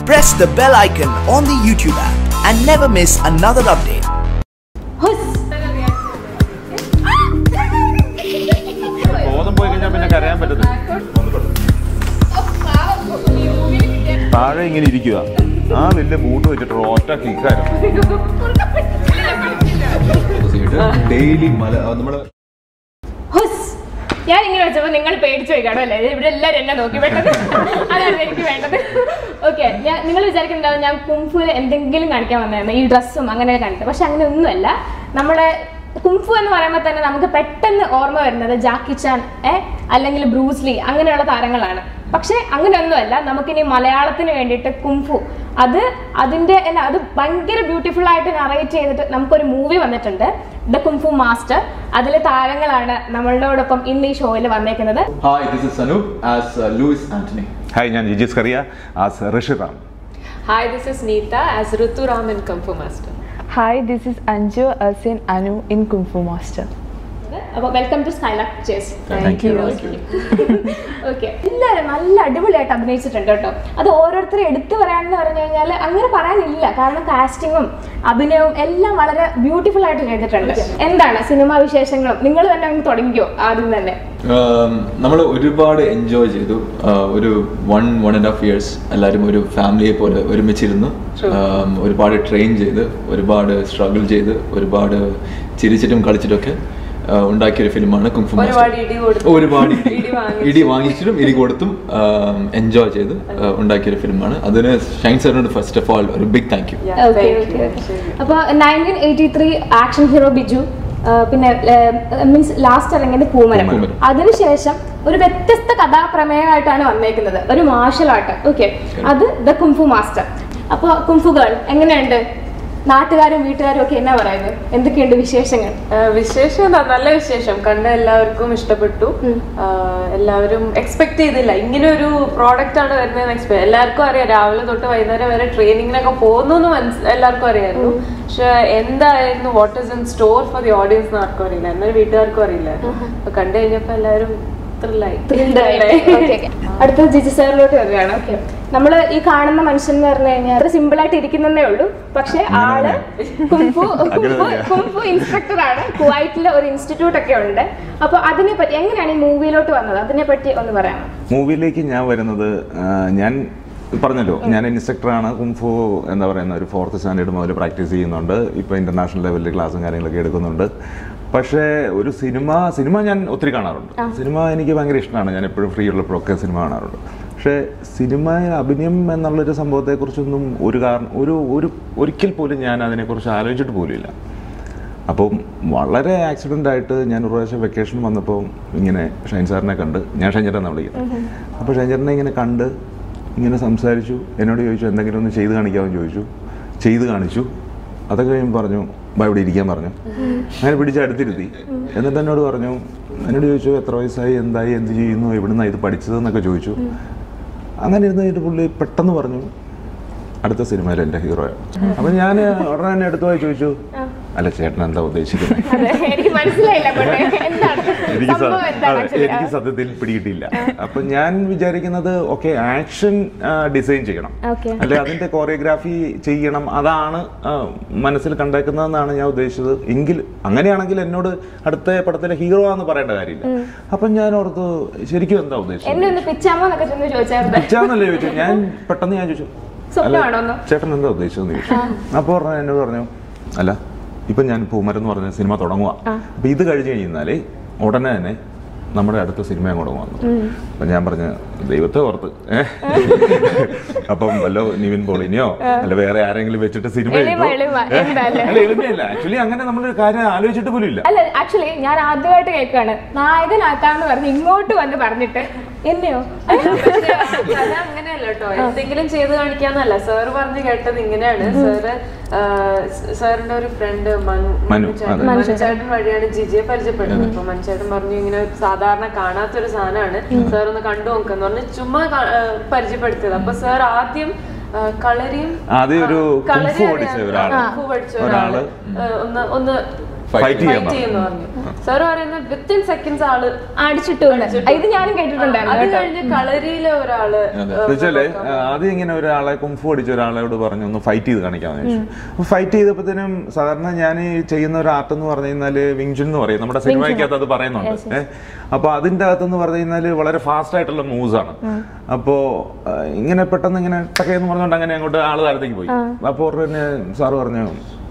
press the bell icon on the YouTube app and never miss another update. താഴെ ഇങ്ങനെ ഇരിക്കുക ആ വലിയ ബൂട്ട് വെച്ചിട്ട് ഒറ്റ കിക്കായിരുന്നു ഡെയിലി നമ്മള് ഞാൻ ഇങ്ങനെ വെച്ചപ്പോൾ നിങ്ങൾ പേടിച്ചു പോയിക്കാണോ അല്ലേ ഇവിടെ എല്ലാവരും എന്നെ നോക്കി പെട്ടത് അതാണ് എനിക്ക് വേണ്ടത് ഓക്കെ നിങ്ങൾ വിചാരിക്കുന്നുണ്ടാവും ഞാൻ കുംഫു എന്തെങ്കിലും കാണിക്കാൻ വന്നായിരുന്നു ഈ ഡ്രസ്സും അങ്ങനെ കണ്ടിട്ട് പക്ഷെ അങ്ങനെ ഒന്നുമല്ല നമ്മുടെ കുംഫു എന്ന് പറയുമ്പോൾ തന്നെ നമുക്ക് പെട്ടെന്ന് ഓർമ്മ വരുന്നത് ജാക്കി ചാൻ അല്ലെങ്കിൽ ബ്രൂസ്ലി അങ്ങനെയുള്ള താരങ്ങളാണ് പക്ഷെ അങ്ങനെയൊന്നുമല്ല നമുക്കിനി മലയാളത്തിന് വേണ്ടിയിട്ട് കുംഫു അതിന്റെ അത് ഭയങ്കര ബ്യൂട്ടിഫുൾ ആയിട്ട് നറേറ്റ് ചെയ്തിട്ട് നമുക്കൊരു മൂവി വന്നിട്ടുണ്ട് ദ കുംഫു മാസ്റ്റർ അതിലെ താരങ്ങളാണ് നമ്മളോടൊപ്പം ഇന്ന് ഈ ഷോയിൽ വന്നേക്കുന്നത്. Hi, this is Sanoop as Louis Anthony. Hi, ഞാൻ ജിജിസ് കറിയ as Rishiram. Hi, this is Neeta as Ritu Ram in Kung Fu Master. Hi, this is Anju as in Anu in Kung Fu Master. Welcome to Skylark Pictures. Thank you. Okay എല്ലാവരും നല്ല അടിപൊളിയായിട്ട് അഭിനയിച്ചിട്ടുണ്ട് കേട്ടോ. അത് ഓരോരുത്തരും എടുത്തു പറയാനെന്ന് പറഞ്ഞു കഴിഞ്ഞാൽ അങ്ങനെ പറയാനില്ല കാരണം കാസ്റ്റിങ്ങും അഭിനയവും എല്ലാം വളരെ ബ്യൂട്ടിഫുൾ ആയിട്ട് ചെയ്തിട്ടുണ്ട്. എന്താണ് സിനിമാ വിശേഷങ്ങളും നിങ്ങൾ തന്നെ അങ്ങ് തുടങ്ങിക്കോ ആദ്യം തന്നെ. നമ്മൾ ഒരുപാട് എൻജോയ് ചെയ്തു ഒരു 1.5 years എല്ലാവരും ഒരു ഫാമിലിയെ പോലെ ഒരുമിച്ചിരുന്നു ഒരുപാട് ട്രെയിൻ ചെയ്ത് ഒരുപാട് സ്ട്രഗിൾ ചെയ്ത് ഒരുപാട് ചിരിച്ചിട്ടും കളിച്ചിട്ടൊക്കെ ഉണ്ടാക്കിയൊരു ഫിലിമാണ് കുംഫു മാസ്റ്റർ. ഒരുപാട് ഇടി വാങ്ങിച്ചിട്ടും ഇടി കൊടുത്തും എൻജോയ് ചെയ്ത് ഉണ്ടാക്കിയൊരു ഫിലിമാണ്. അതിന് ഷൈൻ സാറിനോട് ഫസ്റ്റ് ഓഫ് ഓൾ ഒരു ബിഗ് താങ്ക് യു. അപ്പോൾ 1983 ആക്ഷൻ ഹീറോ ബിജു പിന്നെ മീൻസ് ലാസ്റ്റ് ഇറങ്ങിയത് പൂമരം. അതിനുശേഷം ഒരു വ്യത്യസ്ത കഥാപ്രമേയമായിട്ടാണ് വന്നേക്കുന്നത് ഒരു മാർഷൽ ആർട്ട്. ഓക്കെ അത് ദ കുംഫു മാസ്റ്റർ. അപ്പോൾ കുംഫു ഗേൾ എങ്ങനെയുണ്ട്? നാട്ടുകാരും വീട്ടുകാരും ഒക്കെ എന്നാ പറയുന്നത്? എന്തൊക്കെയുണ്ട് വിശേഷങ്ങൾ? വിശേഷം നല്ല വിശേഷം. കണ്ട എല്ലാവർക്കും ഇഷ്ടപ്പെട്ടു. എല്ലാവരും എക്സ്പെക്ട് ചെയ്തില്ല ഇങ്ങനെ ഒരു പ്രോഡക്റ്റ് ആണ് വരുന്നത്. എല്ലാവർക്കും അറിയാം രാവിലെ തൊട്ട് വൈകുന്നേരം വരെ ട്രെയിനിങ്ങിനൊക്കെ പോകുന്നു എല്ലാവർക്കും അറിയായിരുന്നു. പക്ഷെ എന്തായിരുന്നു what is in store for the audience എന്ന് ആർക്കും അറിയില്ല എന്നാൽ വീട്ടുകാർക്കും അറിയില്ല. അപ്പൊ കണ്ടു കഴിഞ്ഞപ്പോ എല്ലാവരും അടുത്ത ജിജി സാറിലോട്ട് വരികയാണ്. ഓക്കെ നമ്മള് ഈ കാണുന്ന മനുഷ്യൻ എന്ന് പറഞ്ഞു കഴിഞ്ഞാൽ സിമ്പിൾ ആയിട്ട് ഇരിക്കുന്നതേ ഉള്ളൂ പക്ഷെ ആള് കുംഫു ഇൻസ്ട്രക്ടർ ആണ്. കുവൈറ്റിലെ ഒരു ഇൻസ്റ്റിറ്റ്യൂട്ട് ഒക്കെ ഉണ്ട്. അപ്പൊ അതിനെ പറ്റി എങ്ങനെയാണ് ഈ മൂവിയിലോട്ട് വന്നത് അതിനെ പറ്റി ഒന്ന് പറയാമോ? മൂവിയിലേക്ക് ഞാൻ വരുന്നത് ഞാൻ പറഞ്ഞല്ലോ ഞാൻ ഇൻസ്ട്രക്ടറാണ്. കുംഫു എന്താ പറയുന്ന ഒരു 4th സ്റ്റാൻഡേർഡ് മുതൽ പ്രാക്ടീസ് ചെയ്യുന്നുണ്ട്. ഇപ്പോൾ ഇൻ്റർനാഷണൽ ലെവലിൽ ക്ലാസ്സും കാര്യങ്ങളൊക്കെ എടുക്കുന്നുണ്ട്. പക്ഷേ ഒരു സിനിമ ഞാൻ ഒത്തിരി കാണാറുണ്ട്. സിനിമ എനിക്ക് ഭയങ്കര ഇഷ്ടമാണ്. ഞാൻ എപ്പോഴും ഫ്രീ ഉള്ളപ്പോഴൊക്കെ സിനിമ കാണാറുണ്ട്. പക്ഷേ സിനിമയിൽ അഭിനയം എന്നുള്ളൊരു സംഭവത്തെക്കുറിച്ചൊന്നും ഒരിക്കൽ പോലും ഞാൻ അതിനെക്കുറിച്ച് ആലോചിച്ചിട്ട് പോലുമില്ല. അപ്പം വളരെ ആക്സിഡൻ്റായിട്ട് ഞാൻ ഒരു പ്രാവശ്യം വെക്കേഷൻ വന്നപ്പോൾ ഇങ്ങനെ ഷൈൻ സാറിനെ കണ്ട് ഞാൻ ഷൈൻ ചേട്ടൻ എന്നാണ് വിളിക്കുന്നത്. അപ്പോൾ ഷൈൻ ചേട്ടനെ ഇങ്ങനെ കണ്ട് ഇങ്ങനെ സംസാരിച്ചു. എന്നോട് ചോദിച്ചു എന്തെങ്കിലും ഒന്ന് ചെയ്ത് കാണിക്കാമെന്ന് ചോദിച്ചു. ചെയ്ത് കാണിച്ചു. അതൊക്കെ കഴിയുമ്പോൾ പറഞ്ഞു ഇവിടെ ഇരിക്കാൻ പറഞ്ഞു. അങ്ങനെ പിടിച്ച് അടുത്തിരുത്തി. എന്നിട്ട് എന്നോട് ചോദിച്ചു എത്ര വയസ്സായി എന്തായി എന്ത് ചെയ്യുന്നു എവിടുന്നാണ് ഇത് പഠിച്ചതെന്നൊക്കെ ചോദിച്ചു. അങ്ങനെ ഇരുന്ന് കഴിഞ്ഞിട്ട് പുള്ളി പെട്ടെന്ന് പറഞ്ഞു അടുത്ത സിനിമയിൽ എൻ്റെ ഹീറോയാണ്. അപ്പം ഞാൻ ഉടനെ തന്നെ അടുത്ത് പോയി ചോദിച്ചു അല്ല ചേട്ടൻ എന്താ ഉദ്ദേശിക്കുന്നത്? എനിക്ക് സത്യത്തിൽ പിടികിട്ടിയില്ല. അപ്പം ഞാൻ വിചാരിക്കുന്നത് ഓക്കെ ആക്ഷൻ ഡിസൈൻ ചെയ്യണം അല്ലെ അതിന്റെ കോറിയോഗ്രാഫി ചെയ്യണം അതാണ് മനസ്സിൽ കണ്ടേക്കുന്നതെന്നാണ് ഞാൻ ഉദ്ദേശിച്ചത്. അങ്ങനെയാണെങ്കിൽ എന്നോട് അടുത്ത പടത്തിലെ ഹീറോ ആണെന്ന് പറയേണ്ട കാര്യമില്ല. അപ്പം ഞാൻ ഓർത്തു ശരിക്കും എന്താ ഉദ്ദേശിച്ചത് പിച്ചാന്നല്ലേ ചോദിച്ചു. ഞാൻ പെട്ടെന്ന് ചോദിച്ചു ചേട്ടൻ എന്താ ഉദ്ദേശിച്ചതെന്ന് ചോദിച്ചു. അപ്പോൾ എന്നോട് പറഞ്ഞു അല്ല ഇപ്പം ഞാൻ പൂമരം എന്ന് പറഞ്ഞ സിനിമ തുടങ്ങുക. അപ്പം ഇത് കഴിഞ്ഞ് കഴിഞ്ഞാൽ ഉടനെ തന്നെ നമ്മുടെ അടുത്ത സിനിമയും കൂടെ വന്നു. അപ്പം ഞാൻ പറഞ്ഞ ദൈവത്തെ ഓർത്ത് അപ്പം വല്ലോ നിവിൻ പോളിനെയോ അല്ല വേറെ ആരെങ്കിലും വെച്ചിട്ട് സിനിമ എളിമയല്ല. ആക്ച്വലി അങ്ങനെ നമ്മളൊരു കാര്യം ആലോചിച്ചിട്ട് പോലും ഇല്ല. അല്ല ആക്ച്വലി ഞാൻ ആദ്യമായിട്ട് കേൾക്കാണ് നായകനാക്കാന്ന് പറഞ്ഞ് ഇങ്ങോട്ട് വന്ന് പറഞ്ഞിട്ട് എന്നെയോ അങ്ങനെയല്ല കേട്ടോ. എന്തെങ്കിലും ചെയ്ത് കാണിക്കാന്നല്ല സാറ് പറഞ്ഞു കേട്ടത് ഇങ്ങനെയാണ്. സാറിന്റെ ഒരു ഫ്രണ്ട് മനുചേട്ടൻ വഴിയാണ് ജിജിയെ പരിചയപ്പെടുന്നത്. അപ്പൊ മനുചേട്ടൻ പറഞ്ഞു ഇങ്ങനെ സാധാരണ കാണാത്തൊരു സാധനമാണ് സാർ ഒന്ന് കണ്ടു നോക്കാന്ന് പറഞ്ഞ് ചുമ്മാ പരിചയപ്പെടുത്തിയത്. അപ്പൊ സാർ ആദ്യം കളരിയും പഠിച്ച ഒരാള് ഒന്ന് ഫൈറ്റ് ഫൈറ്റ് ചെയ്യുന്നു പറഞ്ഞു. സാർ പറയുന്നത് വിത്തിൻ സെക്കൻഡ്സ് ആള് അടിച്ചിട്ടു. ഇത് ഞാനും കേട്ടിട്ടുണ്ടായിരുന്നു. അത് കഴിഞ്ഞ് കളരിയിലെ ഒരാള് വെച്ചാല് ആദ്യം ഇങ്ങനെ ഒരാളെ കുംഫു അടിച്ച ഒരാളോട് പറഞ്ഞു ഒന്ന് ഫൈറ്റ് ചെയ്ത് കാണിക്കാന്ന് ചോദിച്ചു. ഫൈറ്റ് ചെയ്തപ്പോഴത്തേനും സാധാരണ ഞാൻ ഈ ചെയ്യുന്ന ഒരു ആർട്ട് എന്ന് പറഞ്ഞു കഴിഞ്ഞാല് വിങ്ചുൻ എന്ന് പറയും, നമ്മുടെ സിനിമയ്ക്കകത്ത് അത് പറയുന്നുണ്ട്. അപ്പൊ അതിന്റെ അകത്തെന്ന് പറഞ്ഞു കഴിഞ്ഞാല് വളരെ ഫാസ്റ്റ് ആയിട്ടുള്ള മൂവ്സ് ആണ്. അപ്പോ ഇങ്ങനെ പെട്ടെന്ന് ഇങ്ങനെ ടക്കയെന്ന് പറഞ്ഞുകൊണ്ട് അങ്ങനെ അങ്ങോട്ട് ആള് താഴത്തേക്ക് പോയി. അപ്പോൾ പിന്നെ സാറ് പറഞ്ഞു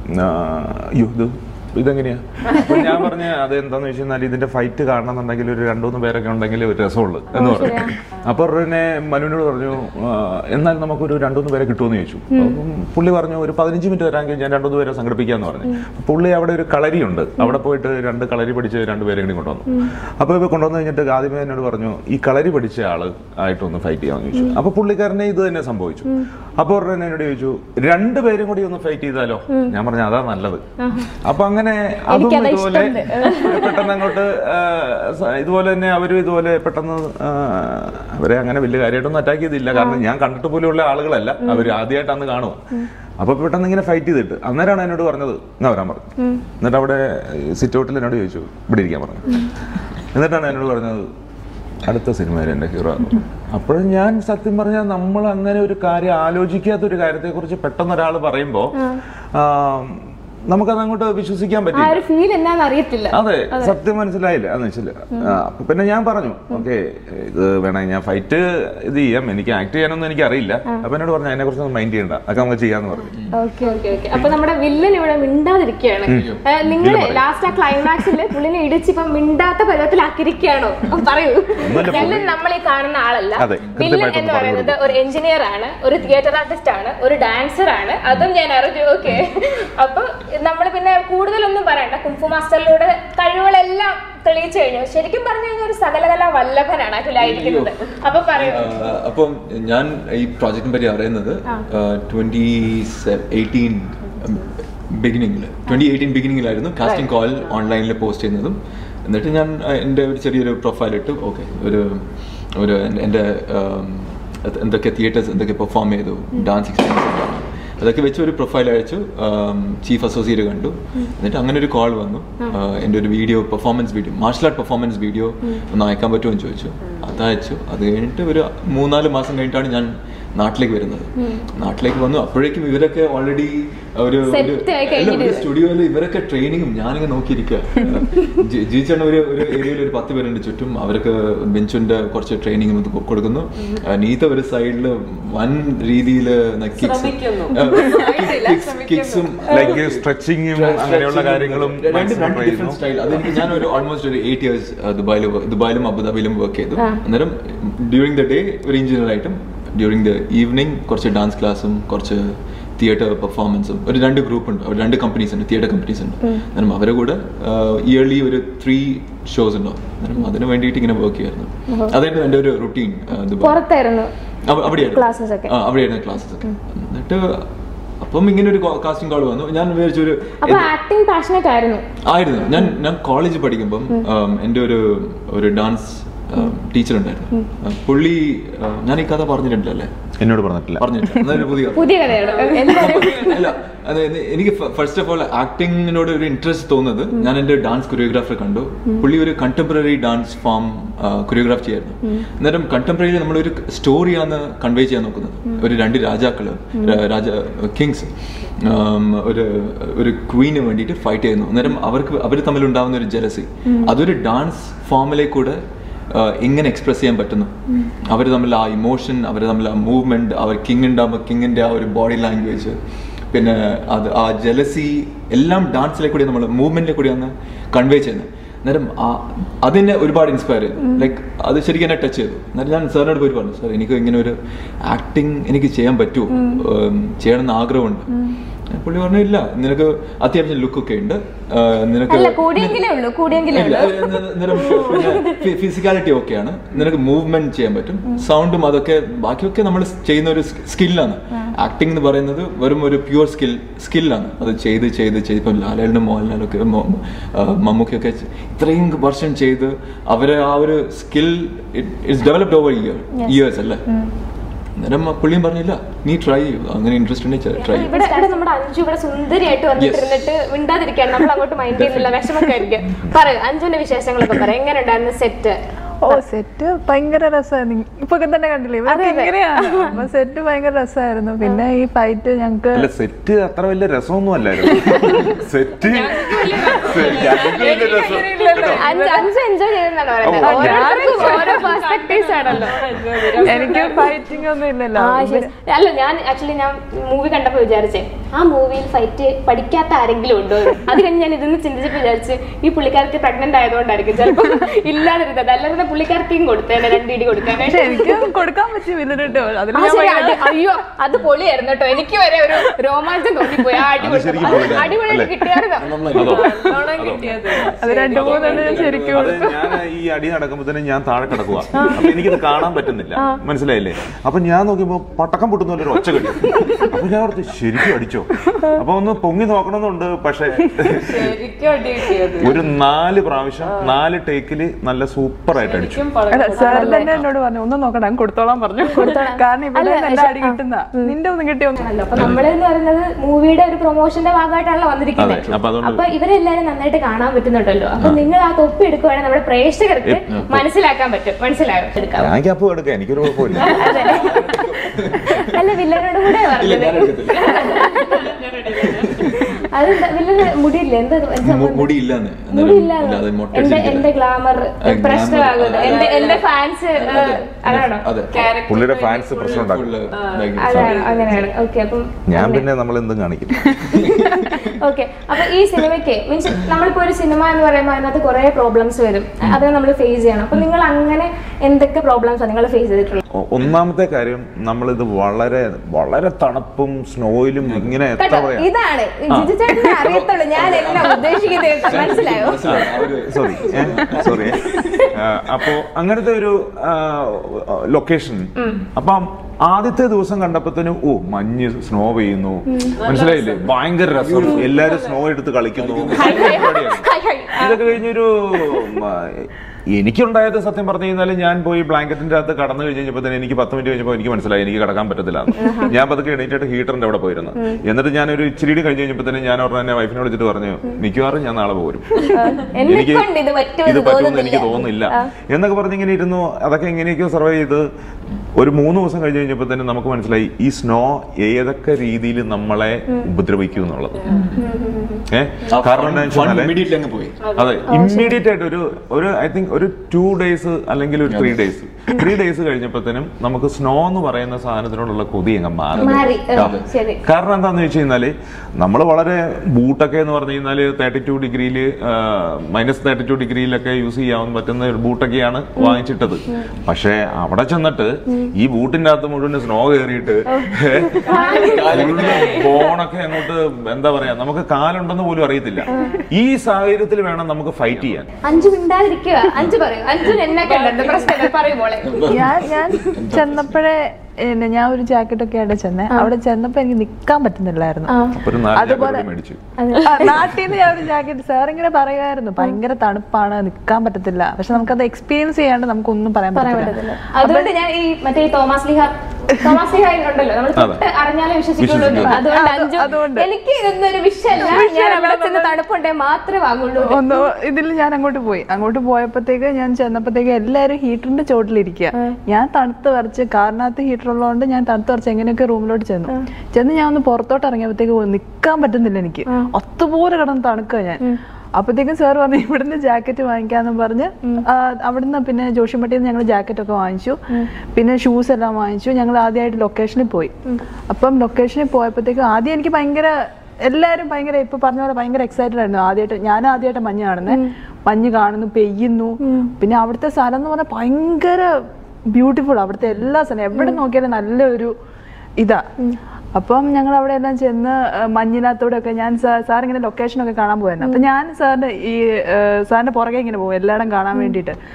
ഇതെങ്ങനെയാ? അപ്പൊ ഞാൻ പറഞ്ഞ അത് എന്താന്ന് വെച്ച് കഴിഞ്ഞാൽ ഇതിന്റെ ഫൈറ്റ് കാണണമെന്നുണ്ടെങ്കിൽ ഒരു 2-3 പേരൊക്കെ ഉണ്ടെങ്കിൽ ഒരു രസമുള്ളൂ എന്ന് പറഞ്ഞു. അപ്പൊ പിന്നെ മനുവിനോട് പറഞ്ഞു എന്നാൽ നമുക്കൊരു 2-3 പേരെ കിട്ടുമെന്ന് ചോദിച്ചു. അപ്പം പുള്ളി പറഞ്ഞു ഒരു 15 മിനിറ്റ് വരാമെങ്കിൽ ഞാൻ 2-3 പേരെ സംഘടിപ്പിക്കാന്ന് പറഞ്ഞു. പുള്ളി അവിടെ ഒരു കളരിയുണ്ട്, അവിടെ പോയിട്ട് 2 കളരി പഠിച്ച് 2 പേരെ കൂടി കൊണ്ടുവന്നു. അപ്പൊ ഇവ കൊണ്ടുവന്നു കഴിഞ്ഞിട്ട് ആദ്യമേ എന്നോട് പറഞ്ഞു ഈ കളരി പഠിച്ച ആള് ആയിട്ടൊന്ന് ഫൈറ്റ് ചെയ്യാമെന്ന് ചോദിച്ചു. അപ്പൊ പുള്ളിക്കാരനെ ഇത് തന്നെ സംഭവിച്ചു. അപ്പൊ ഉടനെ എന്നോട് ചോദിച്ചു 2 പേരും കൂടി ഒന്ന് ഫൈറ്റ് ചെയ്താലോ? ഞാൻ പറഞ്ഞു അതാ നല്ലത്. അപ്പൊ അങ്ങനെ അതും ഇതുപോലെ പെട്ടെന്ന് അങ്ങോട്ട് ഇതുപോലെ തന്നെ അവരും ഇതുപോലെ പെട്ടെന്ന് അവരെ അങ്ങനെ വലിയ കാര്യമായിട്ടൊന്നും അറ്റാക്ക് ചെയ്തില്ല. കാരണം ഞാൻ കണ്ടിട്ട് പോലെയുള്ള ആളുകളല്ല, അവർ ആദ്യമായിട്ടാണ് കാണുക. അപ്പൊ പെട്ടെന്ന് ഇങ്ങനെ ഫൈറ്റ് ചെയ്തിട്ട് അന്നേരമാണ് എന്നോട് പറഞ്ഞത് എന്നാ വരാൻ പറഞ്ഞു. എന്നിട്ട് അവിടെ സിറ്റ് ഔട്ടിൽ എന്നോട് ചോദിച്ചു ഇവിടെ ഇരിക്കാൻ പറഞ്ഞു. എന്നിട്ടാണ് എന്നോട് പറഞ്ഞത് അടുത്ത സിനിമയിൽ എൻ്റെ ഹീറോ ആണ്. അപ്പോഴും ഞാൻ സത്യം പറഞ്ഞാൽ നമ്മൾ അങ്ങനെ ഒരു കാര്യം ആലോചിക്കാത്ത ഒരു കാര്യത്തെക്കുറിച്ച് പെട്ടെന്ന് ഒരാൾ പറയുമ്പോൾ നമുക്കത് അങ്ങോട്ട് വിശ്വസിക്കാൻ പറ്റില്ല. അതെ, സത്യം മനസ്സിലായില്ല എന്ന് വെച്ചില്ല. അപ്പൊ പിന്നെ ഞാൻ പറഞ്ഞു ഓക്കെ ഇത് വേണമെങ്കിൽ ഞാൻ ഫൈറ്റ് ഇത് ചെയ്യാം, എനിക്ക് ആക്ട് ചെയ്യാനൊന്നും എനിക്ക് അറിയില്ല. അപ്പൊ എന്നോട് പറഞ്ഞു അതിനെ കുറിച്ച് മൈൻഡ് ചെയ്യണ്ട, അതൊക്കെ നമുക്ക് ചെയ്യാന്ന് പറഞ്ഞു. അപ്പൊ നമ്മുടെ വില്ലൻ ഇവിടെ മിണ്ടാതിരിക്കുകയാണ്. നിങ്ങൾ ലാസ്റ്റ് ആ ക്ലൈമാക്സിൽ പുള്ളിനെ ഇടിച്ചിപ്പോ മിണ്ടാത്ത പരുവത്തിലാക്കിയിരിക്കുകയാണോ? പറയൂ. വില്ലൻ നമ്മൾ ഈ കാണുന്ന ആളല്ല. വില്ലൻ എന്ന് പറയുന്നത് ഒരു എഞ്ചിനീയർ ആണ്, ഒരു തിയേറ്റർ ആർട്ടിസ്റ്റ് ആണ്, ഒരു ഡാൻസർ ആണ്. അതും ഞാൻ അറിഞ്ഞു. ഓക്കെ, അപ്പൊ നമ്മൾ പിന്നെ കൂടുതലൊന്നും പറയണ്ട. കുംഫു മാസ്റ്ററിലൂടെ കഴിവുകളെല്ലാം തെളിയിച്ചു കഴിഞ്ഞു. ശരിക്കും പറഞ്ഞു കഴിഞ്ഞാൽ ഒരു സകലകല വല്ലഭനാണ് അതിലായിരിക്കുന്നത്. അപ്പൊ പറയൂ. അപ്പം ഞാൻ ഈ പ്രോജക്റ്റിനെ പറ്റി അറിയുന്നത് 2018 ബിഗിനിങ്ങിലായിരുന്നു കാസ്റ്റിംഗ് കോൾ ഓൺലൈനിൽ പോസ്റ്റ് ചെയ്യുന്നതും. എന്നിട്ട് ഞാൻ എൻ്റെ ഒരു ചെറിയൊരു പ്രൊഫൈൽ ഇട്ടു. ഓക്കെ, ഒരു എൻ്റെ എന്തൊക്കെ തിയേറ്റേഴ്സ് എന്തൊക്കെ പെർഫോം ചെയ്തു, ഡാൻസ് എക്സ്പീരിയൻസ് അതൊക്കെ വെച്ച് ഒരു പ്രൊഫൈൽ അയച്ചു. ചീഫ് അസോസിയേറ്റ് കണ്ടു. എന്നിട്ട് അങ്ങനെ ഒരു കോൾ വന്നു. എൻ്റെ ഒരു video performance video, martial art performance video ഒന്ന് അയക്കാൻ പറ്റുമോ എന്ന് ചോദിച്ചു. അതയച്ചു. അത് കഴിഞ്ഞിട്ട് ഒരു 3-4 മാസം കഴിഞ്ഞിട്ടാണ് ഞാൻ നാട്ടിലേക്ക് വരുന്നത്. നാട്ടിലേക്ക് വന്നു. അപ്പോഴേക്കും ഇവരൊക്കെ ഓൾറെഡി ഒരു സ്റ്റുഡിയോയിൽ ഇവരൊക്കെ ട്രെയിനിങ്ങും ഞാനിങ്ങനെ നോക്കിയിരിക്കുക. ജീച്ചേട്ടൻ ഒരു ഏരിയയിൽ ഒരു 10 പേരുണ്ട് ചുറ്റും. അവർക്ക് ബെഞ്ചിന്റെ കുറച്ച് ട്രെയിനിങ്ങും കൊടുക്കുന്നു. നീത്ത ഒരു സൈഡിൽ വൻ രീതിയിൽ കിക്സും സ്ട്രെച്ചിങ്ങും അങ്ങനെയുള്ള കാര്യങ്ങളും ഡിഫറെന്റ് സ്റ്റൈൽ. അതെനിക്ക് ഞാൻ ഒരു ഓൾമോസ്റ്റ് ഒരു 8 years ദുബായിലും അബുദാബിയിലും വർക്ക് ചെയ്തു. അന്നേരം ഡ്യൂറിംഗ് ദ ഡേ ഒരു എഞ്ചിനീയർ ആയിട്ടും ഡ്യൂറിംഗ് ദ ഈവനിങ് കുറച്ച് ഡാൻസ് ക്ലാസ്സും കുറച്ച് തിയേറ്റർ പെർഫോമൻസും. ഒരു 2 ഗ്രൂപ്പ് ഉണ്ട്, 2 കമ്പനീസ് ഉണ്ട്, തിയേറ്റർ കമ്പനീസ് ഉണ്ട്. അന്നേരം അവരെ കൂടെ ഇയർലി ഒരു 3 ഷോസ് ഉണ്ടാവും. അന്നേരം അതിന് വേണ്ടിയിട്ട് ഇങ്ങനെ വർക്ക് ചെയ്യായിരുന്നു. അതായിരുന്നു എൻ്റെ ഒരു റുട്ടീൻ. അവിടെയായിരുന്നു ക്ലാസ്സസ് ഒക്കെ. എന്നിട്ട് അപ്പം ഇങ്ങനെ ഒരു കാസ്റ്റിംഗ് കോൾ വന്നു. ഞാൻ വിചാരിച്ചൊരു ആയിരുന്നു. ഞാൻ കോളേജ് പഠിക്കുമ്പം എൻ്റെ ഒരു ഡാൻസ് ടീച്ചർ ഉണ്ടായിരുന്നു. പുള്ളി ഞാൻ ഈ കഥ പറഞ്ഞിട്ടുണ്ടല്ലേ? എന്നോട് പറഞ്ഞിട്ടില്ല. അല്ല, എനിക്ക് ഫസ്റ്റ് ഓഫ് ഓൾ ആക്ടിങ്ങിനോട് ഒരു ഇൻട്രസ്റ്റ് തോന്നുന്നത് ഞാൻ എൻ്റെ ഡാൻസ് കൊറിയോഗ്രാഫർ കണ്ടു. പുള്ളി ഒരു കണ്ടംപററി ഡാൻസ് ഫോം കൊറിയോഗ്രാഫ് ചെയ്യായിരുന്നു. അന്നേരം കണ്ടംപററിയിൽ നമ്മളൊരു സ്റ്റോറിയാണ് കൺവേ ചെയ്യാൻ നോക്കുന്നത്. ഒരു 2 രാജാക്കള് കിങ്സ് ഒരു ക്വീന് വേണ്ടിയിട്ട് ഫൈറ്റ് ചെയ്യുന്നു. അന്നേരം അവർ തമ്മിലുണ്ടാവുന്ന ഒരു ജലസി അതൊരു ഡാൻസ് ഫോമിലേക്കൂടെ എങ്ങനെ എക്സ്പ്രസ് ചെയ്യാൻ പറ്റുന്നു. അവർ തമ്മിൽ ആ ഇമോഷൻ, അവർ തമ്മിൽ ആ മൂവ്മെന്റ്, അവർ കിങ് ഉണ്ടാകുമ്പോൾ കിങ്ങിന്റെ ആ ഒരു ബോഡി ലാംഗ്വേജ്, പിന്നെ ആ ജലസി എല്ലാം ഡാൻസിലെ കൂടി നമ്മൾ മൂവ്മെന്റിലെ കൂടിയാണ് കൺവേ ചെയ്യുന്നത്. അന്നേരം അതിനെ ഒരുപാട് ഇൻസ്പയർ ചെയ്തു. ലൈക്ക് അത് ശരിക്കും എന്നെ ടച്ച് ചെയ്തു. അന്നേരം ഞാൻ സാറിനോട് പോയി പറഞ്ഞു, സാർ എനിക്ക് ഇങ്ങനെ ഒരു ആക്ടിങ് എനിക്ക് ചെയ്യാൻ പറ്റുമോ, ചെയ്യണമെന്ന് ആഗ്രഹമുണ്ട്. പുള്ളി പറഞ്ഞു ഇല്ല, നിനക്ക് അത്യാവശ്യം ലുക്കൊക്കെ ഉണ്ട്, നിനക്ക് ഫിസിക്കാലിറ്റി ഓക്കെയാണ്, നിനക്ക് മൂവ്മെന്റ് ചെയ്യാൻ പറ്റും, സൗണ്ടും അതൊക്കെ ബാക്കിയൊക്കെ നമ്മൾ ചെയ്യുന്ന ഒരു സ്കില്ലാണ്. ആക്ടിങ് എന്ന് പറയുന്നത് വെറും ഒരു പ്യുവർ സ്കില്ലാണ്. അത് ചെയ്ത് ഇപ്പം ലാലേട്ടനും മോഹൻലാലൊക്കെ മമ്മൂക്കൊക്കെ ഇത്രയും വർഷം ചെയ്ത് അവരെ ആ ഒരു skill it's developed over years അല്ലേ. അന്നേരം പുള്ളിയും പറഞ്ഞില്ല നീ ട്രൈ ചെയ്യൂ, അങ്ങനെ ഇൻട്രസ്റ്റ് ഉണ്ടെങ്കിൽ ട്രൈ. ഇവിടെ നമ്മുടെ അഞ്ജു ഇവിടെ സുന്ദരിയായിട്ട് വന്നിട്ടിരുന്നിട്ട് മിണ്ടാതിരിക്കാൻ നമ്മൾ അങ്ങോട്ട് മൈൻഡ് ചെയ്യുന്നില്ല, വിഷമൊക്കെ ആയിരിക്കും. പറയൂ അഞ്ജുവിന്റെ വിശേഷങ്ങളൊക്കെ പറയാം. എങ്ങനെ ഉണ്ടായിരുന്നു സെറ്റ്? സെറ്റ് ഭയങ്കര രസമായിരുന്നു. ഇപ്പൊ തന്നെ കണ്ടില്ലേ ഇങ്ങനെയാണ്. സെറ്റ് ഭയങ്കര രസമായിരുന്നു. പിന്നെ ഈ ഫൈറ്റ് ഞങ്ങക്ക് സെറ്റ് അത്ര വലിയ രസമൊന്നും അല്ലായിരുന്നു. സെറ്റ് അഞ്ജു എൻജോയ് ചെയ്തെന്നാണ് പറയുന്നത്. ഓരോ പെർസ്പെക്ടീവ്സ് ആണല്ലോ. എനിക്ക് ഫൈറ്റിംഗ് ഒന്നും ഇല്ലല്ലോ. അല്ല ഞാൻ ആക്ച്വലി ഞാൻ മൂവി കണ്ടപ്പോ വിചാരിച്ചേ ആ മൂവിയിൽ ഫൈറ്റ് പഠിക്കാത്ത ആരെങ്കിലും ഉണ്ടോ. അത് കഴിഞ്ഞ് ഞാൻ ഇതൊന്ന് ചിന്തിച്ചപ്പോ വിചാരിച്ച് ഈ പുള്ളിക്കാർക്ക് പ്രഗ്നന്റ് ആയതുകൊണ്ടായിരിക്കും ചിലപ്പോൾ ഇല്ലാതിരുന്നത്. അല്ലാതെ പുള്ളിക്കാർക്കും കൊടുത്തേനെ 2 ഇടി കൊടുക്കാനെ. എനിക്ക് കൊടുക്കാൻ പറ്റി വില്ലട്ടോ. അയ്യോ അത് പൊളിയായിരുന്നു കേട്ടോ. എനിക്ക് വരെ ഒരു രോമാഞ്ചം തോന്നിപ്പോയി. ആ അടിപൊളിയായിട്ട് കിട്ടിയായിരുന്നു. അത് 2-3 ശരിക്കും. ഞാൻ ഈ അടി നടക്കുമ്പോ തന്നെ ഞാൻ താഴെ കിടക്കുക. അപ്പൊ എനിക്കിത് കാണാൻ പറ്റുന്നില്ല, മനസ്സിലായില്ലേ? അപ്പൊ ഞാൻ നോക്കിയപ്പോ പട്ടക്കം പൊട്ടുന്ന പോലെ ഒരു ഒച്ച കിട്ടി. അപ്പൊ ഞാൻ ഓർത്ത് ശരിക്കും അടിച്ചോ. അപ്പൊ ഒന്ന് പൊങ്ങി നോക്കണമെന്നുണ്ട്. പക്ഷെ ഒരു 4 പ്രാവശ്യം 4 ടേക്കില് നല്ല സൂപ്പർ ആയിട്ട് അടിച്ചു. സാർ തന്നെ എന്നോട് പറഞ്ഞു ഒന്ന് നോക്കണ്ട കൊടുത്തോളാൻ പറഞ്ഞു. കാരണം ഇവിടെ നല്ല അടി കിട്ടുന്ന നിന്റെ ഒന്നും കിട്ടിയൊന്നുമല്ലോ. അപ്പൊ നമ്മളെന്ന് പറയുന്നത് മൂവിയുടെ ഒരു പ്രൊമോഷന്റെ ഭാഗമായിട്ടാണല്ലോ വന്നിരിക്കുന്നത്. അപ്പൊ ഇവരെല്ലാരും നന്നായിട്ട് കാണാൻ പറ്റുന്നുണ്ടല്ലോ. അപ്പൊ നിങ്ങൾ ആ തൊപ്പി എടുക്കുവാണെങ്കിൽ നമ്മുടെ പ്രേക്ഷകർക്ക് മനസ്സിലാക്കാൻ പറ്റും. മനസ്സിലാകും. എനിക്കൊരു കുഴപ്പമില്ല. അല്ല വില്ലനോട് കൂടെ പറഞ്ഞത്. അതെന്താ വില്ലന് മുടിയില്ല? എന്താ മുടിയില്ലാന്ന് എന്റെ ഗ്ലാമർ പ്രശ്നമാകുന്നത്. എന്റെ ഫാൻസ് അതാണോ? പുള്ളിയുടെ ഫാൻസ് പ്രശ്നം ഉണ്ടാക്കും. അങ്ങനെയാണ്. ഓക്കെ. അപ്പം ഞാൻ പിന്നെ നമ്മൾ എന്തും കാണിക്കും. ഓക്കെ. അപ്പൊ ഈ സിനിമയ്ക്ക് മീൻസ് നമ്മളിപ്പോ ഒരു സിനിമ എന്ന് പറയുമ്പോൾ അതിനകത്ത് കുറെ പ്രോബ്ലംസ് വരും. അത് നമ്മൾ ഫേസ് ചെയ്യണം. അപ്പൊ നിങ്ങൾ അങ്ങനെ എന്തൊക്കെ പ്രോബ്ലംസ് നിങ്ങൾ ഫേസ് ചെയ്തിട്ടുള്ളത്? ഒന്നാമത്തെ കാര്യം നമ്മളിത് വളരെ വളരെ തണുപ്പും സ്നോയിലും ഇങ്ങനെ എത്ര പറയാ ഇതാണ് അറിയത്തുള്ളൂ ഞാൻ എല്ലാം ഉദ്ദേശിക്കുന്നത്. മനസ്സിലായോ? സോറി. അപ്പോ അങ്ങനത്തെ ഒരു ലൊക്കേഷൻ. അപ്പം ആദ്യത്തെ ദിവസം കണ്ടപ്പോഴത്തേനും മഞ്ഞ് സ്നോ പെയ്യുന്നു, മനസ്സിലായില്ലേ? ഭയങ്കര രസം. എല്ലാരും സ്നോ എടുത്ത് കളിക്കുന്നു. ഇതൊക്കെ കഴിഞ്ഞൊരു എനിക്കുണ്ടായത് സത്യം പറഞ്ഞു കഴിഞ്ഞാൽ ഞാൻ പോയി ബ്ലാങ്കറ്റിന്റെ അകത്ത് കടന്നു കഴിഞ്ഞപ്പോൾ തന്നെ എനിക്ക് 10 മിനിറ്റ് കഴിഞ്ഞപ്പോൾ എനിക്ക് മനസ്സിലായി എനിക്ക് കിടക്കാൻ പറ്റത്തില്ല. ഞാൻ പതുക്കെ എണീറ്റിട്ട് ഹീറ്ററിന്റെ അവിടെ പോയിരുന്നു. എന്നിട്ട് ഞാനൊരു ഇച്ചിരി കഴിഞ്ഞ് കഴിഞ്ഞപ്പോൾ തന്നെ ഞാൻ ഉടനെ വൈഫിനോട് വിളിച്ചിട്ട് പറഞ്ഞു മിക്കവാറും ഞാൻ നാളെ പോരും, എനിക്ക് ഇത് പറ്റുമെന്ന് എനിക്ക് തോന്നുന്നില്ല എന്നൊക്കെ പറഞ്ഞിങ്ങനെ ഇരുന്നു. അതൊക്കെ എങ്ങനെയൊക്കെയോ സർവൈവ് ചെയ്ത് ഒരു 3 ദിവസം കഴിഞ്ഞ് കഴിഞ്ഞപ്പോൾ തന്നെ നമുക്ക് മനസ്സിലായി ഈ സ്നോ ഏതൊക്കെ രീതിയിൽ നമ്മളെ ഉപദ്രവിക്കും എന്നുള്ളത്. കാരണം എന്താ അതെ ഇമ്മീഡിയറ്റ് ആയിട്ട് ഒരു ഐ തിങ്ക് ഒരു 2 ഡേയ്സ് അല്ലെങ്കിൽ ഒരു 3 ഡേയ്സ് 3 ഡേയ്സ് കഴിഞ്ഞപ്പോഴത്തേനും നമുക്ക് സ്നോ എന്ന് പറയുന്ന സാധനത്തിനോടുള്ള കൊതി അങ്ങ് മാറി. കാരണം എന്താന്ന് വെച്ച് കഴിഞ്ഞാല് നമ്മൾ വളരെ ബൂട്ടൊക്കെ എന്ന് പറഞ്ഞു കഴിഞ്ഞാല് 32 ഡിഗ്രിയിൽ -32 ഡിഗ്രിയിലൊക്കെ യൂസ് ചെയ്യാൻ പറ്റുന്ന ബൂട്ടൊക്കെയാണ് വാങ്ങിച്ചിട്ടത്. പക്ഷെ അവിടെ ചെന്നിട്ട് ഈ ബൂട്ടിന്റെ അകത്ത് മുഴുവൻ സ്നോ കയറിയിട്ട് ബോണൊക്കെ അങ്ങോട്ട് എന്താ പറയാ നമുക്ക് കാലുണ്ടെന്ന് പോലും അറിയത്തില്ല. ഈ സാഹചര്യത്തിൽ വേണം നമുക്ക് ഫൈറ്റ് ചെയ്യാൻ. ഞാൻ ചെന്നപ്പോഴേ ഞാൻ ഒരു ജാക്കറ്റ് ഒക്കെ ആയിട്ട് ചെന്നേ. അവിടെ ചെന്നപ്പോ എനിക്ക് നിക്കാൻ പറ്റുന്നില്ലായിരുന്നു. അതുപോലെ നാട്ടിൽ നിന്ന് ഞാൻ ഒരു ജാക്കറ്റ് സാർ ഇങ്ങനെ പറയുമായിരുന്നു ഭയങ്കര തണുപ്പാണ് നിക്കാൻ പറ്റത്തില്ല. പക്ഷെ നമുക്കത് എക്സ്പീരിയൻസ് ചെയ്യാണ്ട് നമുക്കൊന്നും പറയാൻ പറ്റില്ല. അതുകൊണ്ട് ഞാൻ ഈ മറ്റേ തോമസ് ലിഹ ഉണ്ടല്ലോ നമ്മൾ അറിഞ്ഞാലേ വിശ്വസിക്കുള്ളൂ. അതുകൊണ്ട് എനിക്ക് ഇതൊന്നൊരു വിഷയമല്ല. ഞാൻ അവിടെ ചെന്ന് തണുപ്പുണ്ടേ മാത്രമേ വാങ്ങുള്ളൂ. ഇതിൽ ഞാൻ അങ്ങോട്ട് പോയപ്പോഴത്തേക്ക് ഞാൻ ചെന്നപ്പോഴത്തേക്ക് എല്ലാവരും ഹീറ്ററിന്റെ ചോട്ടിലിരിക്കുക. ഞാൻ തണുത്ത് വരച്ച് കാറിനകത്ത് ഹീറ്റർ ഉള്ളതുകൊണ്ട് ഞാൻ തണുത്ത് വരച്ച് എങ്ങനെയൊക്കെ റൂമിലോട്ട് ചെന്ന് ഞാൻ ഒന്ന് പുറത്തോട്ട് ഇറങ്ങിയപ്പോഴത്തേക്ക് നിക്കാൻ പറ്റുന്നില്ല. എനിക്ക് ഒത്തുപോലെ കിടന്ന് തണുക്കുക ഞാൻ. അപ്പത്തേക്കും സാർ പറഞ്ഞു ഇവിടുന്ന് ജാക്കറ്റ് വാങ്ങിക്കാന്ന് പറഞ്ഞ് അവിടുന്ന് പിന്നെ ജോഷിമട്ടിയിൽ നിന്ന് ഞങ്ങൾ ജാക്കറ്റ് ഒക്കെ വാങ്ങിച്ചു. പിന്നെ ഷൂസ് എല്ലാം വാങ്ങിച്ചു. ഞങ്ങൾ ആദ്യമായിട്ട് ലൊക്കേഷനിൽ പോയി. അപ്പം ലൊക്കേഷനിൽ പോയപ്പോഴത്തേക്കും ആദ്യം എനിക്ക് ഭയങ്കര എല്ലാവരും ഭയങ്കര ഇപ്പൊ പറഞ്ഞ പോലെ ഭയങ്കര എക്സൈറ്റഡ് ആയിരുന്നു. ഞാൻ ആദ്യമായിട്ട് മഞ്ഞ് കാണുന്നത്. മഞ്ഞ് കാണുന്നു, പെയ്യുന്നു. പിന്നെ അവിടുത്തെ സ്ഥലം എന്ന് പറഞ്ഞാൽ ഭയങ്കര ബ്യൂട്ടിഫുൾ. അവിടുത്തെ എല്ലാ സ്ഥലം എവിടെ നോക്കിയാലും നല്ലൊരു ഇതാ. അപ്പം ഞങ്ങൾ അവിടെ എല്ലാം ചെന്ന് മഞ്ഞിനകത്തൂടെ ഒക്കെ ഞാൻ സാറിങ്ങനെ ലൊക്കേഷനൊക്കെ കാണാൻ പോയിരുന്നു. അപ്പൊ ഞാൻ സാറിന്റെ പുറകെ ഇങ്ങനെ പോകും എല്ലായിടം കാണാൻ വേണ്ടിയിട്ട്.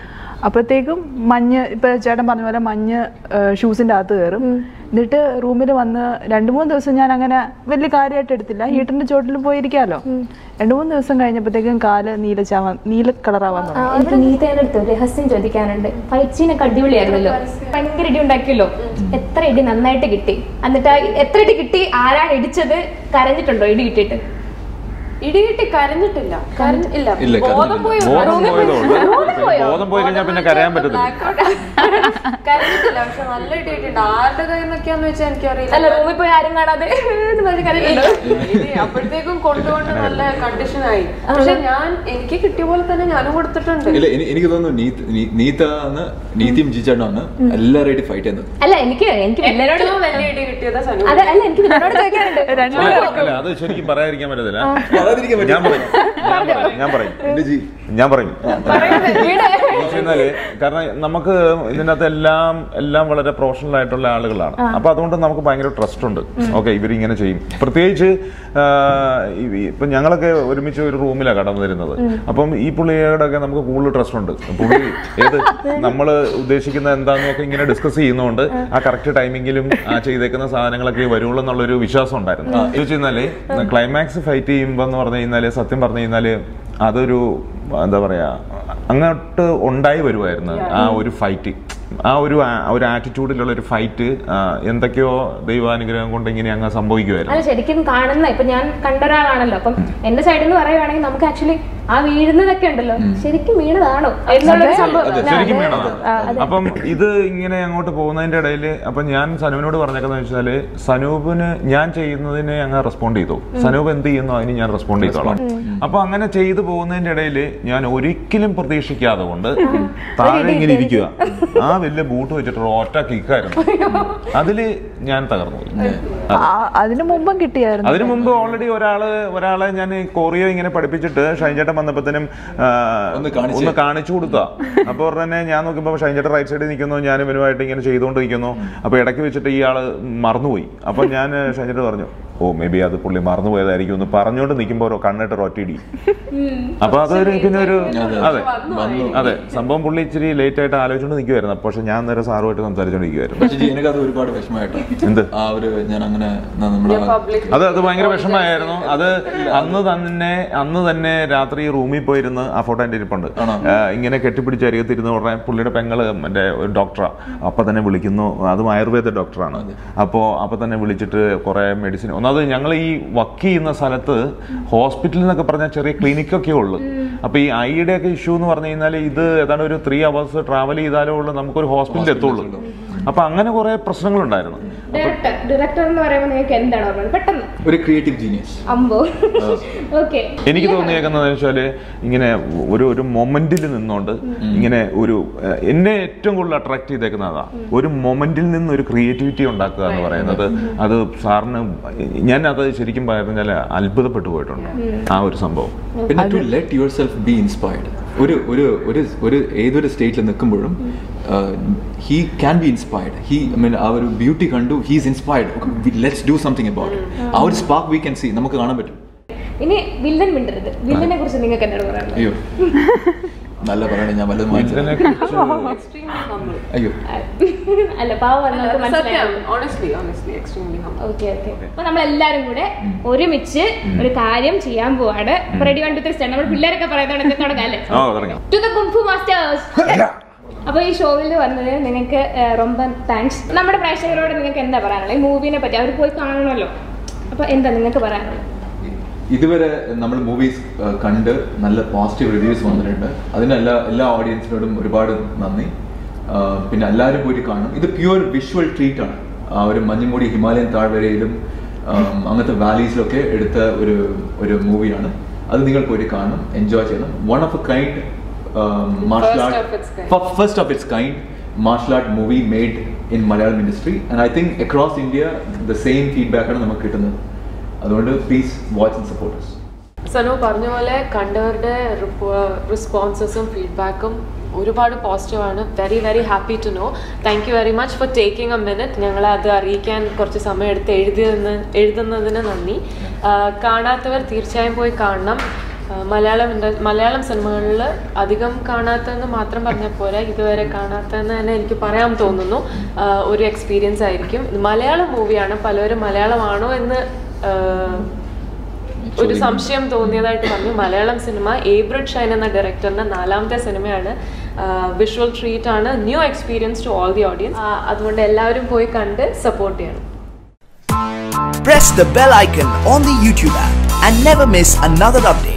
അപ്പോഴത്തേക്കും മഞ്ഞ് ഇപ്പൊ ചേട്ടൻ പറഞ്ഞ പോലെ മഞ്ഞ് ഷൂസിന്റെ അകത്ത് കയറും. എന്നിട്ട് റൂമിൽ വന്ന് 2-3 ദിവസം ഞാൻ അങ്ങനെ വലിയ കാര്യമായിട്ട് എടുത്തില്ല, ഹീറ്ററിന്റെ ചോട്ടിൽ പോയിരിക്കാലോ. 2-3 ദിവസം കഴിഞ്ഞപ്പോഴത്തേക്കും കാല് നീല കളറാവാൻ തുടങ്ങി. എനിക്ക് നീതയുടെ അടുത്ത് രഹസ്യം ചോദിക്കാനുണ്ട്. ഫൈറ്റ് സീനൊക്കെ അടിപൊളിയായിരുന്നല്ലോ, ഭയങ്കര ഇടി ഉണ്ടാക്കിയല്ലോ. എത്ര ഇടി നന്നായിട്ട് കിട്ടി? എന്നിട്ട് എത്ര ഇടി കിട്ടി? ആരാണ് ഇടിച്ചത്? കരഞ്ഞിട്ടുണ്ടോ ഇടി കിട്ടിയിട്ട്? ഇടി കിട്ടി കരഞ്ഞിട്ടില്ല. ഇല്ല, ബോധം പോയി കഴിഞ്ഞാൽ പിന്നെ കരയാൻ പറ്റത്തില്ല. കരഞ്ഞിട്ടില്ല, പക്ഷെ നല്ല ഇടി കിട്ടിട്ടുണ്ട്. ആരുടെ കയ്യിൽ നിന്നൊക്കെയാന്ന് വെച്ചാൽ എനിക്കറിയില്ല. അല്ല, റൂമിൽ പോയി ആരും കാണാതെ അപ്പോഴത്തേക്കും കൊണ്ടുകൊണ്ട് നല്ല കണ്ടീഷനായി. പക്ഷെ എനിക്ക് കിട്ടിയ പോലെ തന്നെ ഞാനും കൊടുത്തിട്ടുണ്ട്. ഇല്ല, എനിക്ക് തോന്നുന്നു നീതിയും ജിജാണ് എല്ലാവരുമായിട്ട് ഫൈറ്റ് ചെയ്യുന്നത്. അല്ല, എനിക്ക് എല്ലാവരോടും വലിയ ഇടി കിട്ടിയതാ സനു. അല്ല, എനിക്ക് നിന്നോട് ചോദിക്കാനുണ്ട്. അത് ശരിക്കും പറയാതിരിക്കാൻ പറ്റത്തില്ല. ഞാൻ പറയും കാരണം നമുക്ക് ഇതിനകത്ത് എല്ലാം വളരെ പ്രൊഫഷണൽ ആയിട്ടുള്ള ആളുകളാണ്. അപ്പൊ അതുകൊണ്ട് നമുക്ക് ഭയങ്കര ട്രസ്റ്റ് ഉണ്ട്. ഓക്കെ, ഇവരിങ്ങനെ ചെയ്യും. പ്രത്യേകിച്ച് ഇപ്പൊ ഞങ്ങളൊക്കെ ഒരുമിച്ച് ഒരു റൂമിലാണ് കടന്നു വരുന്നത്. അപ്പം ഈ പുള്ളിയുടെ ഒക്കെ നമുക്ക് കൂടുതൽ ട്രസ്റ്റ് ഉണ്ട്. പുള്ളി നമ്മൾ ഉദ്ദേശിക്കുന്ന എന്താണെന്നൊക്കെ ഇങ്ങനെ ഡിസ്കസ് ചെയ്യുന്നതുകൊണ്ട് ആ കറക്റ്റ് ടൈമിങ്ങിലും ആ ചെയ്തേക്കുന്ന സാധനങ്ങളൊക്കെ വരുള്ളൂ എന്നുള്ളൊരു വിശ്വാസം ഉണ്ടായിരുന്നു. ചോദിച്ചു കഴിഞ്ഞാല് ക്ലൈമാക്സ് ഫൈറ്റ് ചെയ്യുമ്പോൾ എന്ന് പറഞ്ഞു കഴിഞ്ഞാല്, സത്യം പറഞ്ഞു കഴിഞ്ഞാല് അതൊരു എന്താ പറയാ, അങ്ങോട്ട് ഉണ്ടായി വരുമായിരുന്നു ആ ഒരു ഫൈറ്റ്. ആ ഒരു ആറ്റിറ്റ്യൂഡിലുള്ള ഒരു ഫൈറ്റ് എന്തൊക്കെയോ ദൈവാനുഗ്രഹം കൊണ്ട് ഇങ്ങനെ അങ്ങ് സംഭവിക്കുമായിരുന്നു. അല്ല, ശരിക്കും കാണുന്ന ഇപ്പൊ ഞാൻ കണ്ട ഒരാളാണല്ലോ. അപ്പം എന്റെ സൈഡിൽ നിന്ന് പറയുവാണെങ്കിൽ നമുക്ക് ആക്ച്വലി ആ വീഴുന്നതൊക്കെ ഉണ്ടല്ലോ, ശരിക്കും വീണതാണോ എന്നുള്ളൊരു സംഭവം. ശരിക്കും വീണതാണ്. അപ്പം ഇത് ഇങ്ങനെ അങ്ങോട്ട് പോകുന്നതിന്റെ ഇടയിൽ അപ്പൊ ഞാൻ സനൂപിനോട് പറഞ്ഞേക്കെന്ന് വെച്ചാല്, സനൂപിന് ഞാൻ ചെയ്യുന്നതിനെ അങ്ങ് റെസ്പോണ്ട് ചെയ്തു, സനൂപ് എന്ത് ചെയ്യുന്നു അതിന് ഞാൻ റെസ്പോണ്ട് ചെയ്തോളാം. അപ്പൊ അങ്ങനെ ചെയ്തു പോകുന്നതിന്റെ ഇടയിൽ ഞാൻ ഒരിക്കലും പ്രതീക്ഷിക്കാതെ കൊണ്ട് താഴെ ഇങ്ങനെ ഇരിക്കുക, ആ വലിയ ബൂട്ട് വെച്ചിട്ട് ഒറ്റ കിക്കായിരുന്നു. അതില് ഞാൻ തകർന്നു പോയി. അതിനു മുമ്പും കിട്ടിയായിരുന്നു. അതിനു മുമ്പ് ഓൾറെഡി ഒരാളെ ഞാൻ കോറിയോ ഇങ്ങനെ പഠിപ്പിച്ചിട്ട് ഷൈൻചേട്ടൻ വന്നപ്പോഴത്തേനും ഒന്ന് കാണിച്ചു കൊടുത്താ. അപ്പൊ ഉടനെ ഞാൻ നോക്കുമ്പോ ഷൈൻചേട്ടൻ റൈറ്റ് സൈഡിൽ നിൽക്കുന്നു, ഞാൻ ഇവനുമായിട്ട് ഇങ്ങനെ ചെയ്തുകൊണ്ടിരിക്കുന്നു. അപ്പൊ ഇടയ്ക്ക് വെച്ചിട്ട് ഇയാള് മറന്നുപോയി. അപ്പൊ ഞാൻ ഷൈൻചേട്ടൻ പറഞ്ഞു, ഓ മേ ബി അത് പുള്ളി മറന്നുപോയതായിരിക്കും എന്ന് പറഞ്ഞുകൊണ്ട് നിൽക്കുമ്പോ കണ്ണിട്ട് ഒറ്റയിടി. അപ്പൊ അതൊരു പിന്നെ ഒരു അതെ സംഭവം പുള്ളി ഇച്ചിരി ലേറ്റ് ആയിട്ട് ആലോചിച്ചുകൊണ്ട് നിൽക്കുമായിരുന്നു. പക്ഷെ ഞാൻ നേരെ സാറുമായിട്ട് സംസാരിച്ചോണ്ടിരിക്കുവായിരുന്നു. എനിക്കത് ഒരുപാട് വിഷമമായിട്ടോ. എന്ത് ഞാൻ അങ്ങനെ അത് ഭയങ്കര വിഷമമായിരുന്നു. അത് അന്ന് തന്നെ രാത്രി റൂമിൽ പോയിരുന്ന് ആ ഫോട്ടോ എന്റെ ഇരിപ്പുണ്ട്. ഇങ്ങനെ കെട്ടിപ്പിടിച്ച് അരികത്തിരുന്ന് ഉടനെ പുള്ളിയുടെ പെങ്ങള് എന്റെ ഒരു ഡോക്ടറാ. അപ്പൊ തന്നെ വിളിക്കുന്നു, അതും ആയുർവേദ ഡോക്ടറാണ്. അപ്പൊ തന്നെ വിളിച്ചിട്ട് കുറെ മെഡിസിൻ. ഒന്നാമത് ഞങ്ങൾ ഈ വർക്ക് ചെയ്യുന്ന സ്ഥലത്ത് ഹോസ്പിറ്റലിൽ എന്നൊക്കെ പറഞ്ഞാൽ ചെറിയ ക്ലിനിക്കൊക്കെ ഉള്ളു. അപ്പൊ ഈ ഐയുടെ ഒക്കെ ഇഷ്യൂ എന്ന് പറഞ്ഞു കഴിഞ്ഞാൽ ഇത് ഏതാണ്ട് ഒരു 3 hours ട്രാവൽ ചെയ്താലേ ഉള്ളൂ നമുക്കൊരു ഹോസ്പിറ്റലിൽ എത്തുള്ളൂ. അപ്പൊ അങ്ങനെ കുറെ പ്രശ്നങ്ങളുണ്ടായിരുന്നു. ഡയറക്ടർ എന്ന് പറയുമ്പോൾ നിങ്ങൾക്ക് എന്താണ് പറയുന്നത്? പെട്ടെന്ന് ഒരു ക്രിയേറ്റീവ് ജീനിയസ്. എനിക്ക് തോന്നിയേക്കുന്നത് വെച്ചാല് ഇങ്ങനെ ഒരു മൊമെന്റിൽ നിന്നോണ്ട് ഇങ്ങനെ എന്നെ ഏറ്റവും കൂടുതൽ അട്രാക്ട് ചെയ്തേക്കുന്നതാ ഒരു മൊമെന്റിൽ നിന്ന് ഒരു ക്രിയേറ്റിവിറ്റി ഉണ്ടാക്കുക എന്ന് പറയുന്നത്. അത് സാറിന് ഞാൻ അത് ശരിക്കും പറഞ്ഞാൽ അത്ഭുതപ്പെട്ടു പോയിട്ടുണ്ട് ആ ഒരു സംഭവം. പിന്നെ to let yourself be inspired. ഒരു ഏതൊരു സ്റ്റേറ്റിൽ നിൽക്കുമ്പോഴും he can be inspired. ആ ഒരു ബ്യൂട്ടി കണ്ടു, he is inspired. Let's do something about it. ആ ഒരു സ്പാർക്ക് we can see, നമുക്ക് കാണാൻ പറ്റും. ഇനി വില്ലൻ മിണ്ടരുത്. വില്ലനെ കുറിച്ച് നിങ്ങൾക്ക് എന്നോട് പറയാനുള്ളത്? അയ്യോ നല്ല പറയണേ, ഞാൻ വല്ലതും അയ്യോ അല്ല പാവം. അപ്പൊ നമ്മളെല്ലാരും കൂടെ ഒരുമിച്ച് ഒരു കാര്യം ചെയ്യാൻ പോവാണ്. Ready 1 2 3 start. നമ്മുടെ പിള്ളേരൊക്കെ പറയുന്നത് തുടങ്ങാല്ലേ? To the kung fu masters. അപ്പൊ ഈ ഷോയിൽ വന്നത് നിങ്ങൾക്ക് ரொம்ப താങ്ക്സ്. നമ്മുടെ പ്രേക്ഷകരോട് നിങ്ങൾക്ക് എന്താ പറയാനുള്ളത് ഈ മൂവിനെ പറ്റി? അവർ പോയി കാണണമല്ലോ. അപ്പൊ എന്താ നിങ്ങൾക്ക് പറയാനുള്ളത്? ഇതുവരെ നമ്മൾ മൂവീസ് കണ്ട് നല്ല പോസിറ്റീവ് റിവ്യൂസ് വന്നിട്ടുണ്ട്. അതിന് എല്ലാ ഓഡിയൻസിനോടും ഒരുപാട് നന്ദി. പിന്നെ എല്ലാവരും പോയിട്ട് കാണും. ഇത് പ്യുവർ വിഷ്വൽ ട്രീറ്റ് ആണ്. ഒരു മഞ്ഞുമൂടി ഹിമാലയൻ താഴ്വരയിലും അങ്ങനത്തെ വാലീസിലൊക്കെ എടുത്ത ഒരു മൂവിയാണ്. അത് നിങ്ങൾ പോയിട്ട് കാണും, എൻജോയ് ചെയ്യണം. One of a kind first of its kind martial art movie made in Malayalam industry, and I think across India the same feedback ആണ് നമുക്ക് കിട്ടുന്നത്. അതുകൊണ്ട് please watch and support us. Sanu പറഞ്ഞ പോലെ കണ്ടവരുടെ റെസ്പോൺസസും ഫീഡ്ബാക്കും ഒരുപാട് പോസിറ്റീവാണ്. Very very happy to know. Thank you very much for taking a minute. ഞങ്ങളെ അത് അറിയിക്കാൻ കുറച്ച് സമയം എടുത്ത് എഴുതുന്നതിന് നന്ദി. കാണാത്തവർ തീർച്ചയായും പോയി കാണണം. മലയാളം സിനിമകളിൽ അധികം കാണാത്തതെന്ന് മാത്രം പറഞ്ഞാൽ പോരാ, ഇതുവരെ കാണാത്തതെന്ന് തന്നെ എനിക്ക് പറയാൻ തോന്നുന്നു. ഒരു എക്സ്പീരിയൻസ് ആയിരിക്കും. മലയാളം മൂവിയാണ്, പലരും മലയാളമാണോ എന്ന് ഒരു സംശയം തോന്നിയതായിട്ട് പറഞ്ഞു. മലയാളം സിനിമ ഏബ്രഡ് ഷൈൻ എന്ന ഡയറക്ടറിന്റെ 4ാമത്തെ സിനിമയാണ്. വിഷ്വൽ ട്രീറ്റ് ആണ്, new experience to all the audience. അതുകൊണ്ട് എല്ലാവരും പോയി കണ്ട് സപ്പോർട്ട് ചെയ്യണം. Press the bell icon on the YouTube app and never miss another update.